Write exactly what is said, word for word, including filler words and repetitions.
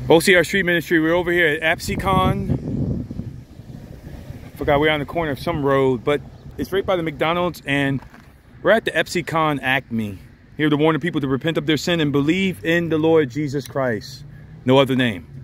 O C R Street Ministry, we're over here at Absecon. Forgot we're on the corner of some road, but it's right by the McDonald's, and we're at the Absecon Acme. Here to warn the people to repent of their sin and believe in the Lord Jesus Christ. No other name.